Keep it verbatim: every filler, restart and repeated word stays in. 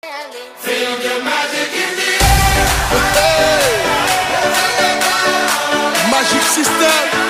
Feel your magic in the air. Magic System.